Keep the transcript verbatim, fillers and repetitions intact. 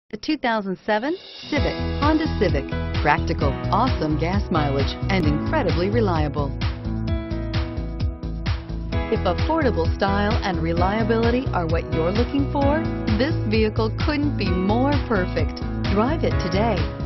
The two thousand seven Civic, Honda Civic. Practical, awesome gas mileage, and incredibly reliable. If affordable style and reliability are what you're looking for, this vehicle couldn't be more perfect. Drive it today.